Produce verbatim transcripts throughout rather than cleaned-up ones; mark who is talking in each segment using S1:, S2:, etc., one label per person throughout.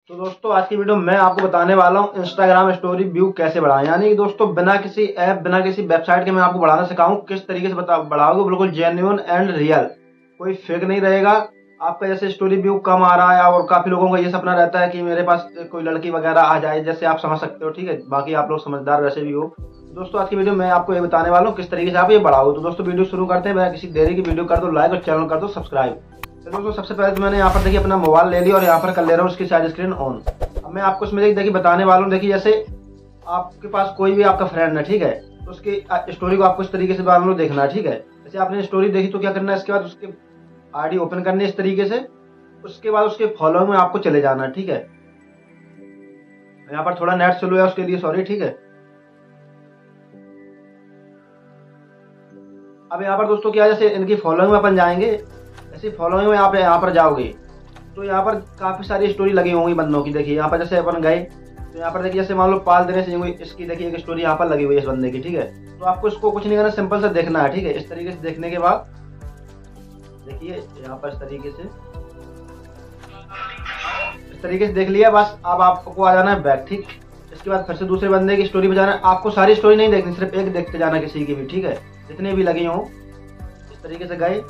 S1: तो दोस्तों आज की वीडियो में मैं आपको बताने वाला हूँ इंस्टाग्राम स्टोरी व्यू कैसे बढ़ाएं। यानी कि दोस्तों बिना किसी ऐप बिना किसी वेबसाइट के मैं आपको बढ़ाना सिखाऊं किस तरीके से बता बढ़ाओगे बिल्कुल जेन्युइन एंड रियल, कोई फेक नहीं रहेगा। आपका जैसे स्टोरी व्यू कम आ रहा है और काफी लोगों का ये सपना रहता है कि मेरे पास कोई लड़की वगैरह आ जाए, जैसे आप समझ सकते हो, ठीक है। बाकी आप लोग समझदार वैसे भी हो। दोस्तों आज की वीडियो में आपको ये बताने वाला हूँ किस तरीके से आप ये बढ़ाओ। तो दोस्तों वीडियो शुरू करते हैं बिना किसी देरी की। वीडियो कर दो लाइक और चैनल कर दो सब्सक्राइब। तो दोस्तों सबसे पहले तो मैंने यहाँ पर देखिए अपना मोबाइल ले लिया और यहाँ पर कर ले रहा हूँ उसकी साइड स्क्रीन ऑन। अब मैं आपको इसमें देखिए बताने वाला हूँ। देखिए जैसे आपके पास कोई भी आपका फ्रेंड है, ठीक है, तो उसकी स्टोरी को आपको इस तरीके से मान लो देखना है, ठीक है। जैसे आपने स्टोरी देखी तो क्या करना है, इसके बाद उसके आईडी ओपन करनी है इस तरीके से। उसके बाद उसके फॉलो में आपको चले जाना है, ठीक है। यहाँ पर थोड़ा नेट स्लो है उसके लिए सॉरी, ठीक है। अब यहाँ पर दोस्तों क्या, जैसे इनकी फॉलोइंग में अपन जाएंगे, ऐसी फॉलोइंग में आप यहाँ पर जाओगे तो यहाँ पर काफी सारी स्टोरी लगी होंगी बंदों की। देखिए यहाँ पर जैसे अपन गए तो यहाँ पर देखिए जैसे मान लो पाल देने से इसकी देखिए एक स्टोरी यहाँ पर लगी हुई है इस बंदे की, ठीक है। तो आपको इसको कुछ नहीं करना, सिंपल से देखना है, ठीक है। इस तरीके से देखने के बाद देखिए यहाँ पर इस तरीके से इस तरीके से देख लिया, बस अब आपको आ जाना है बैक, ठीक। इसके बाद फिर से दूसरे बंदे की स्टोरी पे जाना है। आपको सारी स्टोरी नहीं देखनी, सिर्फ एक देखते जाना किसी की भी, ठीक है, जितने भी लगी हों। इस तरीके से गए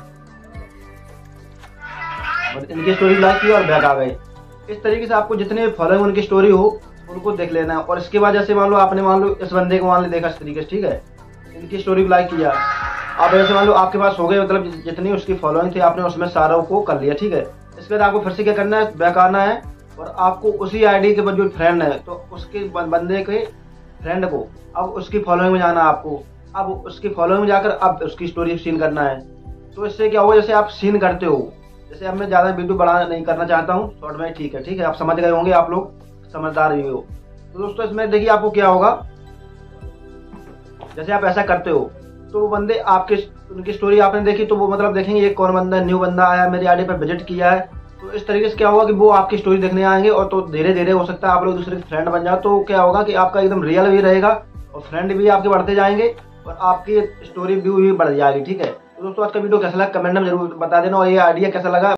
S1: और इनकी स्टोरी लाइक की और बैक आ गए। इस तरीके से आपको जितने भी फॉलोइंग उनकी स्टोरी हो उनको देख लेना है। और इसके बाद जैसे मान लो आपने मान लो इस बंदे को मान लो देखा इस तरीके से, ठीक है, इनकी स्टोरी को लाइक किया। अब ऐसे मान लो आपके पास हो गए, मतलब जितनी उसकी फॉलोइंग थी आपने उसमें सारों को कर लिया, ठीक है। इसके बाद आपको फिर से क्या करना है, बैक आना है और आपको उसी आईडी के जो फ्रेंड है तो उसके बंदे के फ्रेंड को अब उसकी फॉलोइंग में जाना है आपको। अब उसकी फॉलोइंग में जाकर अब उसकी स्टोरी सीन करना है। तो इससे क्या होगा, जैसे आप सीन करते हो, जैसे अब मैं ज्यादा वीडियो बड़ा नहीं करना चाहता हूँ, शॉर्ट में, ठीक है, ठीक है, आप समझ गए होंगे, आप लोग समझदार भी हो। तो दोस्तों इसमें देखिए आपको क्या होगा, जैसे आप ऐसा करते हो तो वो बंदे आपके उनकी स्टोरी आपने देखी तो वो मतलब देखेंगे ये कौन बंदा है, न्यू बंदा आया मेरी आईडी पर विजिट किया है। तो इस तरीके से क्या होगा कि वो आपकी स्टोरी देखने आएंगे और तो धीरे धीरे हो सकता है आप लोग दूसरे फ्रेंड बन जाओ। तो क्या होगा कि आपका एकदम रियल भी रहेगा और फ्रेंड भी आपके बढ़ते जाएंगे और आपकी स्टोरी व्यू भी बढ़ जाएगी, ठीक है। तो दोस्तों आज का वीडियो कैसा लगा कमेंट में जरूर बता देना और ये आइडिया कैसा लगा